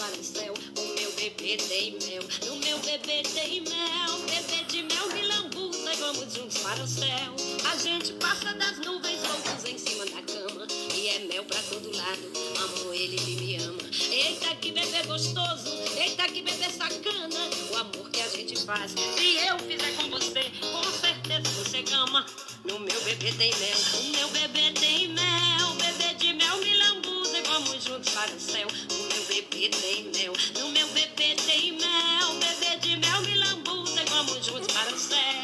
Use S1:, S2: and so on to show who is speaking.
S1: para o céu. O meu bebê tem mel, no meu bebê tem mel. Bebê de mel me lambuza e vamos juntos para o céu. A gente passa das nuvens loucos em cima da cama. E é mel pra todo lado, amo ele, ele me ama. Eita que bebê gostoso, eita que bebê sacana. O amor que a gente faz, se eu fizer com você, com certeza você ama. No meu bebê tem mel, o meu bebê tem mel. Bebê de mel me lambuza e vamos juntos para o céu. O meu bebê tem mel, no meu bebê tem mel. Bebê de mel me lambuza e vamos juntos para o céu.